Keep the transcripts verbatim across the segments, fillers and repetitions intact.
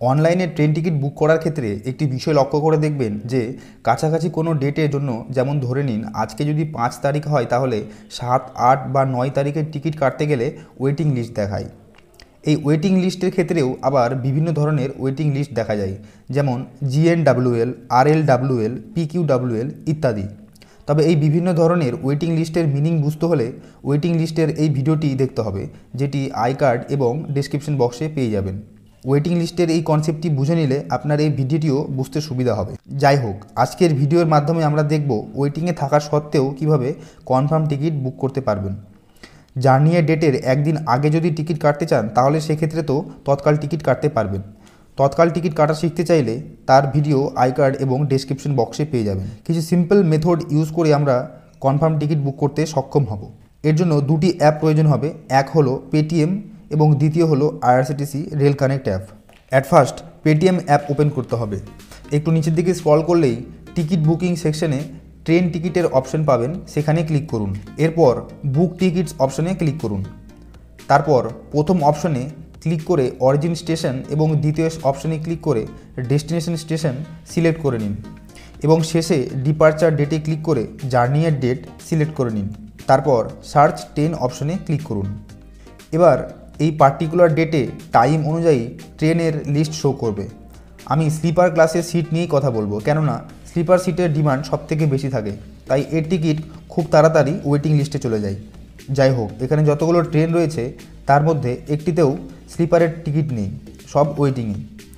অনলাইনে train ticket book করার ক্ষেত্রে একটি বিষয় লক্ষ্য করে দেখবেন যে কাছাকাছি কোনো ডেটের জন্য, যেমন ধরে নিন আজকে যদি পাঁচ তারিখ হয় তাহলে সাত আট বা নয় তারিখের টিকিট কাটতে গেলে ওয়েটিং লিস্ট দেখায়। এই ওয়েটিং লিস্টের ক্ষেত্রেও আবার বিভিন্ন ধরনের ওয়েটিং লিস্ট দেখা যায়, যেমন জিএনডাব্লিউএল, আরএলডাব্লিউএল, পিকিউডাব্লিউএল ইত্যাদি। তবে এই বিভিন্ন ধরনের ওয়েটিং লিস্টের মিনিং বুঝতে হলে ওয়েটিং লিস্টের এই ভিডিওটি দেখতে হবে, যেটি আই কার্ড এবং ডেসক্রিপশন বক্সে পেয়ে যাবেন। ওয়েটিং লিস্টের এই কনসেপ্টটি বুঝে নিলে আপনার এই ভিডিওটিও বুঝতে সুবিধা হবে। যাই হোক, আজকের ভিডিওর মাধ্যমে আমরা দেখব ওয়েটিংয়ে থাকা সত্ত্বেও কিভাবে কনফার্ম টিকিট বুক করতে পারবেন। জার্নির ডেটের একদিন আগে যদি টিকিট কাটতে চান তাহলে সেক্ষেত্রে তো তৎকাল টিকিট কাটতে পারবেন। তৎকাল টিকিট কাটা শিখতে চাইলে তার ভিডিও আই কার্ড এবং ডেসক্রিপশন বক্সে পেয়ে যাবেন। কিছু সিম্পল মেথড ইউজ করে আমরা কনফার্ম টিকিট বুক করতে সক্ষম হব। এর জন্য দুটি অ্যাপ প্রয়োজন হবে, এক হলো পেটিএম এবং দ্বিতীয় হলো IRCTC rail connect app. At first Paytm app open করতে হবে। একটু নিচের দিকে স্ক্রল করলেই টিকিট বুকিং সেকশনে ট্রেন টিকিটের অপশন পাবেন, সেখানে ক্লিক করুন। এরপর বুক টিকিটস অপশনে ক্লিক করুন। তারপর প্রথম অপশনে ক্লিক করে অরিজিন স্টেশন এবং দ্বিতীয় অপশনে ক্লিক করে ডেস্টিনেশন স্টেশন সিলেক্ট করে নিন এবং শেষে ডিপার্চার ডেটে ক্লিক করে জার্নির ডেট সিলেক্ট করে নিন। তারপর সার্চ ট্রেন অপশনে ক্লিক করুন। এবার এই পার্টিকুলার ডেটে টাইম অনুযায়ী ট্রেনের লিস্ট শো করবে। আমি স্লিপার ক্লাসের সিট নিয়েই কথা বলবো, কেননা স্লিপার সিটের ডিমান্ড সবথেকে বেশি থাকে, তাই এর টিকিট খুব তাড়াতাড়ি ওয়েটিং লিস্টে চলে যায়। যাই হোক, এখানে যতগুলো ট্রেন রয়েছে তার মধ্যে একটিতেও স্লিপারের টিকিট নেই, সব ওয়েটিংয়ে।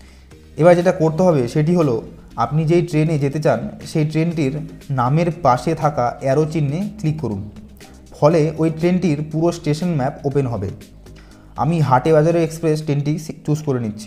এবার যেটা করতে হবে সেটি হলো, আপনি যেই ট্রেনে যেতে চান সেই ট্রেনটির নামের পাশে থাকা অ্যারো চিহ্নে ক্লিক করুন। ফলে ওই ট্রেনটির পুরো স্টেশন ম্যাপ ওপেন হবে। আমি হাটেবাজার এক্সপ্রেস ট্রেনটি চুজ করে নিচ্ছি,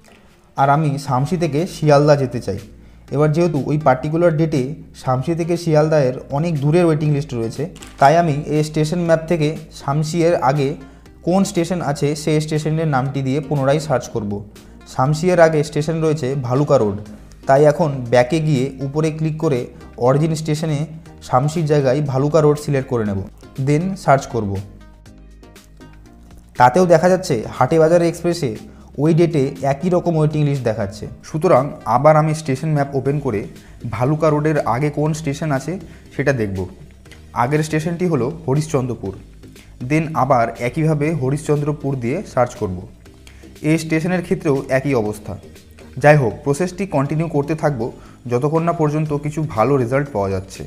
আর আমি শামসি থেকে শিয়ালদা যেতে চাই। এবার যেহেতু ওই পার্টিকুলার ডেটে শামসি থেকে শিয়ালদায়ের অনেক দূরের ওয়েটিং লিস্ট রয়েছে, তাই আমি এই স্টেশন ম্যাপ থেকে শামসিয়ের আগে কোন স্টেশন আছে সেই স্টেশনের নামটি দিয়ে পুনরায় সার্চ করব। শামসিয়ের আগে স্টেশন রয়েছে ভালুকা রোড, তাই এখন ব্যাকে গিয়ে উপরে ক্লিক করে অরিজিন স্টেশনে শামসির জায়গায় ভালুকা রোড সিলেক্ট করে নেব, দেন সার্চ করব। তাতেও দেখা যাচ্ছে হাটেবাজার এক্সপ্রেসে ওই ডেটে একই রকম ওয়েটিং লিস্ট দেখাচ্ছে। সুতরাং আবার আমি স্টেশন ম্যাপ ওপেন করে ভালুকা রোডের আগে কোন স্টেশন আছে সেটা দেখব। আগের স্টেশনটি হলো হরিশ্চন্দ্রপুর, দেন আবার একইভাবে হরিশ্চন্দ্রপুর দিয়ে সার্চ করব। এই স্টেশনের ক্ষেত্রেও একই অবস্থা। যাই হোক, প্রসেসটি কন্টিনিউ করতে থাকব যতক্ষণ না পর্যন্ত কিছু ভালো রেজাল্ট পাওয়া যাচ্ছে।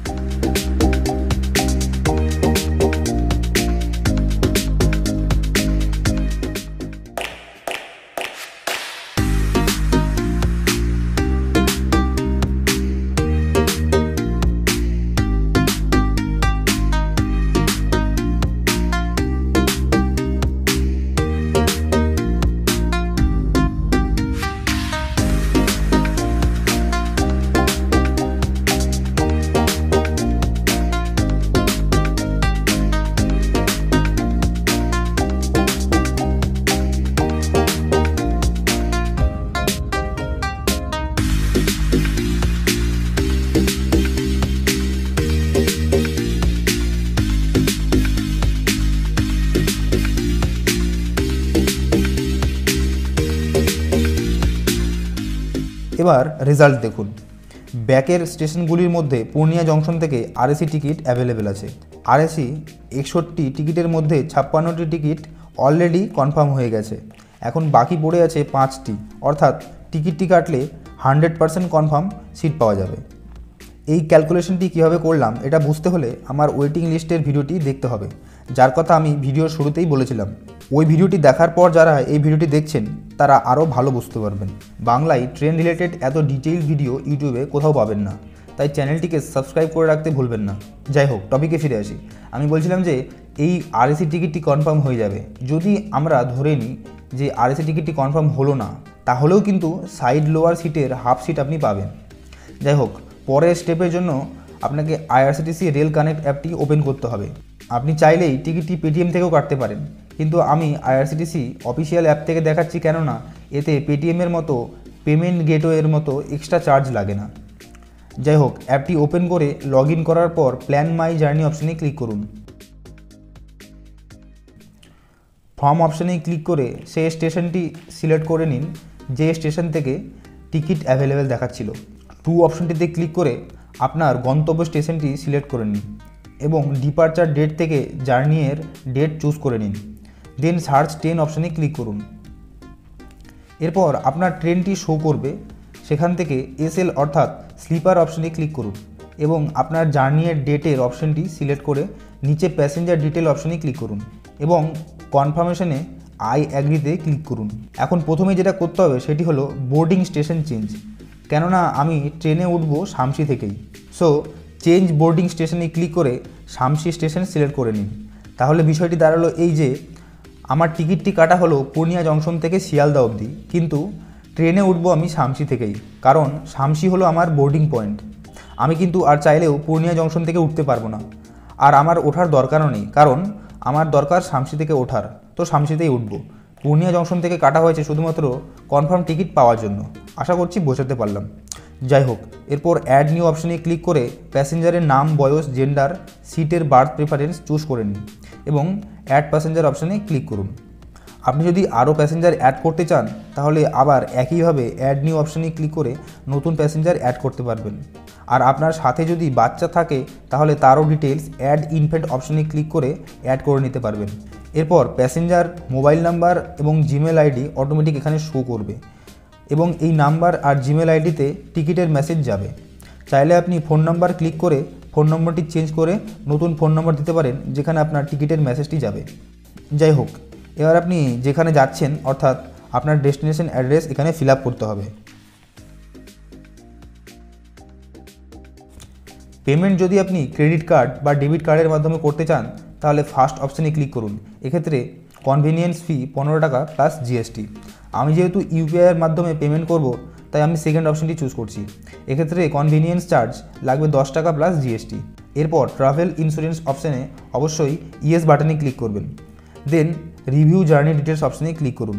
এবার রেজাল্ট দেখুন। ব্যাকের স্টেশনগুলির মধ্যে পূর্ণিয়া জংশন থেকে আরএসি টিকিট অ্যাভেলেবেল আছে। আরএসি একষট্টি টিকিটের মধ্যে ছাপ্পান্নটি টিকিট অলরেডি কনফার্ম হয়ে গেছে, এখন বাকি পড়ে আছে পাঁচটি, অর্থাৎ টিকিটটি কাটলে হান্ড্রেড পারসেন্ট কনফার্ম সিট পাওয়া যাবে। এই ক্যালকুলেশনটি কীভাবে করলাম এটা বুঝতে হলে আমার ওয়েটিং লিস্টের ভিডিওটি দেখতে হবে, যার কথা আমি ভিডিওর শুরুতেই বলেছিলাম। ওই ভিডিওটি দেখার পর যারা এই ভিডিওটি দেখছেন তারা আরও ভালো বুঝতে পারবেন। বাংলায় ট্রেন রিলেটেড এত ডিটেইল ভিডিও ইউটিউবে কোথাও পাবেন না, তাই চ্যানেলটিকে সাবস্ক্রাইব করে রাখতে ভুলবেন না। যাই হোক, টপিকে ফিরে আসি। আমি বলছিলাম যে এই আরএসি টিকিটটি কনফার্ম হয়ে যাবে যদি আমরা ধরে নিই যে আরএসি টিকিটটি কনফার্ম হলো না, তাহলেও কিন্তু সাইড লোয়ার সিটের হাফ সিট আপনি পাবেন। যাই হোক, পরের স্টেপের জন্য আপনাকে আইআরসিটিসি রেল কানেক্ট অ্যাপটি ওপেন করতে হবে। আপনি চাইলেই টিকিটটি পেটিএম থেকেও কাটতে পারেন, কিন্তু আমি আইআরসিটিসি অফিসিয়াল অ্যাপ থেকে দেখাচ্ছি, কেননা এতে পেটিএমের মতো পেমেন্ট গেটওয়ের মতো এক্সট্রা চার্জ লাগে না। যাই হোক, অ্যাপটি ওপেন করে লগ ইন করার পর প্ল্যান মাই জার্নি অপশনে ক্লিক করুন। ফর্ম অপশনে ক্লিক করে সেই স্টেশনটি সিলেক্ট করে নিন, যে স্টেশন থেকে টিকিট অ্যাভেলেবেল দেখাচ্ছিল। টু অপশনটিতে ক্লিক করে আপনার গন্তব্য স্টেশনটি সিলেক্ট করে নিন এবং ডিপারচার ডেট থেকে জার্নির ডেট চুজ করে নিন। দেন সার্চ ট্রেন অপশানে ক্লিক করুন। এরপর আপনার ট্রেনটি শো করবে, সেখান থেকে এসএল অর্থাৎ স্লিপার অপশানে ক্লিক করুন এবং আপনার জার্নির ডেটের অপশানটি সিলেক্ট করে নিচে প্যাসেঞ্জার ডিটেল অপশানে ক্লিক করুন এবং কনফার্মেশনে আই অ্যাগ্রিতে ক্লিক করুন। এখন প্রথমে যেটা করতে হবে সেটি হলো বোর্ডিং স্টেশন চেঞ্জ, কেননা আমি ট্রেনে উঠব শামসি থেকেই। সো চেঞ্জ বোর্ডিং স্টেশনে ক্লিক করে শামসি স্টেশন সিলেক্ট করে নিন। তাহলে বিষয়টি দাঁড়ালো এই যে আমার টিকিটটি কাটা হলো পূর্ণিয়া জংশন থেকে শিয়ালদা অবধি, কিন্তু ট্রেনে উঠবো আমি শামসি থেকেই, কারণ শামসি হলো আমার বোর্ডিং পয়েন্ট। আমি কিন্তু আর চাইলেও পূর্ণিয়া জংশন থেকে উঠতে পারবো না, আর আমার ওঠার দরকারও নেই, কারণ আমার দরকার শামসি থেকে ওঠার, তো শামসিতেই উঠবো। পূর্ণিয়া জংশন থেকে কাটা হয়েছে শুধুমাত্র কনফার্ম টিকিট পাওয়ার জন্য। আশা করছি বোঝাতে পারলাম। যাই হোক, এরপর অ্যাড নিউ অপশানে ক্লিক করে প্যাসেঞ্জারের নাম, বয়স, জেন্ডার, সিটের বার্থ প্রেফারেন্স চুজ করে নিন এবং অ্যাড প্যাসেঞ্জার অপশানে ক্লিক করুন। আপনি যদি আরও প্যাসেঞ্জার অ্যাড করতে চান তাহলে আবার একইভাবে অ্যাড নিউ অপশানে ক্লিক করে নতুন প্যাসেঞ্জার অ্যাড করতে পারবেন। আর আপনার সাথে যদি বাচ্চা থাকে তাহলে তারও ডিটেলস অ্যাড ইনফ্যান্ট অপশানে ক্লিক করে অ্যাড করে নিতে পারবেন। এরপর প্যাসেঞ্জার মোবাইল নাম্বার এবং জিমেল আইডি অটোমেটিক এখানে শো করবে এবং এই নাম্বার আর জিমেল আইডিতে টিকিটের মেসেজ যাবে। চাইলে আপনি ফোন নাম্বার ক্লিক করে ফোন নম্বরটি চেঞ্জ করে নতুন ফোন নম্বর দিতে পারেন যেখানে আপনার টিকিটের মেসেজটি যাবে। যাই হোক, এবার আপনি যেখানে যাচ্ছেন অর্থাৎ আপনার ডেস্টিনেশন অ্যাড্রেস এখানে ফিল আপ করতে হবে। পেমেন্ট যদি আপনি ক্রেডিট কার্ড বা ডেবিট কার্ডের মাধ্যমে করতে চান তাহলে ফার্স্ট অপশানে ক্লিক করুন। এক্ষেত্রে কনভিনিয়েন্স ফি পনেরো টাকা প্লাস জিএসটি। আমি যেহেতু ইউপিআইয়ের মাধ্যমে পেমেন্ট করব তাই আমি সেকেন্ড অপশানটি চুজ করছি। এক্ষেত্রে কনভিনিয়েন্স চার্জ লাগবে দশ টাকা প্লাস জিএসটি। এরপর ট্রাভেল ইন্স্যুরেন্স অপশানে অবশ্যই ইয়েস বাটনে ক্লিক করবেন। দেন রিভিউ জার্নি ডিটেলস অপশানে ক্লিক করুন।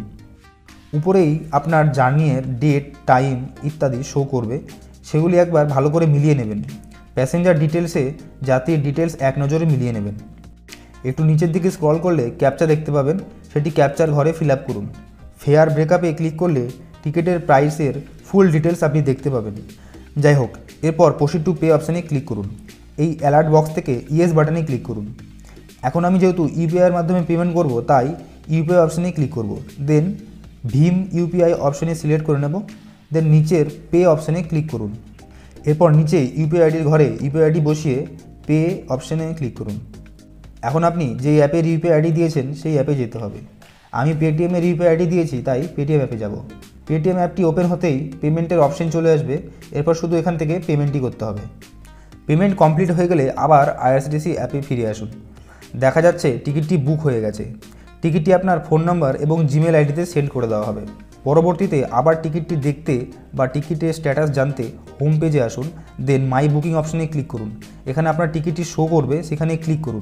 উপরেই আপনার জার্নির ডেট, টাইম ইত্যাদি শো করবে, সেগুলি একবার ভালো করে মিলিয়ে নেবেন। প্যাসেঞ্জার ডিটেলসে যাত্রীর ডিটেলস এক নজরে মিলিয়ে নেবেন। একটু নিচের দিকে স্ক্রল করলে ক্যাপচা দেখতে পাবেন, সেটি ক্যাপচার ঘরে ফিল আপ করুন। ফেয়ার ব্রেকআপে ক্লিক করলে টিকিটের প্রাইসের ফুল ডিটেলস আপনি দেখতে পাবেন। যাই হোক, এরপর প্রসিড টু পে অপশানে ক্লিক করুন। এই অ্যালার্ট বক্স থেকে ইয়েস বাটনে ক্লিক করুন। এখন আমি যেহেতু ইউপিআইয়ের মাধ্যমে পেমেন্ট করব তাই ইউপিআই অপশানে ক্লিক করব। দেন ভীম ইউপিআই অপশানে সিলেক্ট করে নেব। দেন নিচের পে অপশানে ক্লিক করুন। এরপর নিচে ইউপিআই আইডির ঘরে ইউপিআই আইডি বসিয়ে পে অপশানে ক্লিক করুন। এখন আপনি যে অ্যাপের ইউপিআই আইডি দিয়েছেন সেই অ্যাপে যেতে হবে। আমি পেটিএমের ইউপিআই আইডি দিয়েছি তাই পেটিএম অ্যাপে যাব। পেটিএম অ্যাপটি ওপেন হতেই পেমেন্টের অপশান চলে আসবে। এরপর শুধু এখান থেকে পেমেন্টই করতে হবে। পেমেন্ট কমপ্লিট হয়ে গেলে আবার আইআরসিটিসি অ্যাপে ফিরে আসুন। দেখা যাচ্ছে টিকিটটি বুক হয়ে গেছে। টিকিটটি আপনার ফোন নাম্বার এবং জিমেল আইডিতে সেন্ড করে দেওয়া হবে। পরবর্তীতে আবার টিকিটটি দেখতে বা টিকিটের স্ট্যাটাস জানতে হোম পেজে আসুন। দেন মাই বুকিং অপশানে ক্লিক করুন। এখানে আপনার টিকিটটি শো করবে, সেখানে ক্লিক করুন।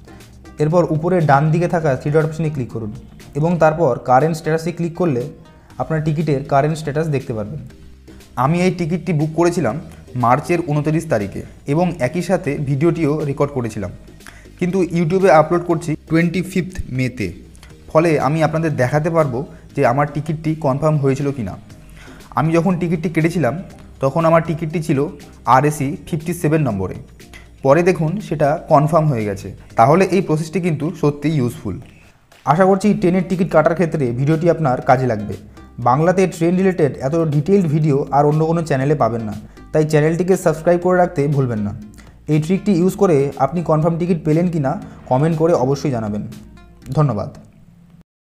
এরপর উপরে ডান দিকে থাকা থ্রি ডট অপশানে ক্লিক করুন এবং তারপর কারেন্ট স্ট্যাটাসে ক্লিক করলে আপনার টিকিটের কারেন্ট স্ট্যাটাস দেখতে পারবেন। আমি এই টিকিটটি বুক করেছিলাম মার্চের উনত্রিশ তারিখে এবং একই সাথে ভিডিওটিও রেকর্ড করেছিলাম, কিন্তু ইউটিউবে আপলোড করছি টোয়েন্টি ফিফথ মেতে। ফলে আমি আপনাদের দেখাতে পারবো যে আমার টিকিটটি কনফার্ম হয়েছিল কি না। আমি যখন টিকিটটি কেটেছিলাম তখন আমার টিকিটটি ছিল আরএসি ফিফটি সেভেন নম্বরে। পরে দেখুন সেটা কনফার্ম হয়ে গেছে। তাহলে এই প্রসেসটি কিন্তু সত্যিই ইউজফুল। আশা করছি ট্রেনের টিকিট কাটার ক্ষেত্রে ভিডিওটি আপনার কাজে লাগবে। বাংলাতে ট্রেন রিলেটেড এত ডিটেইলড ভিডিও আর অন্য কোনো চ্যানেলে পাবেন না, তাই চ্যানেলটিকে সাবস্ক্রাইব করে রাখতে ভুলবেন না। এই ট্রিকটি ইউজ করে আপনি কনফার্ম টিকিট পেলেন কি না কমেন্ট করে অবশ্যই জানাবেন। ধন্যবাদ।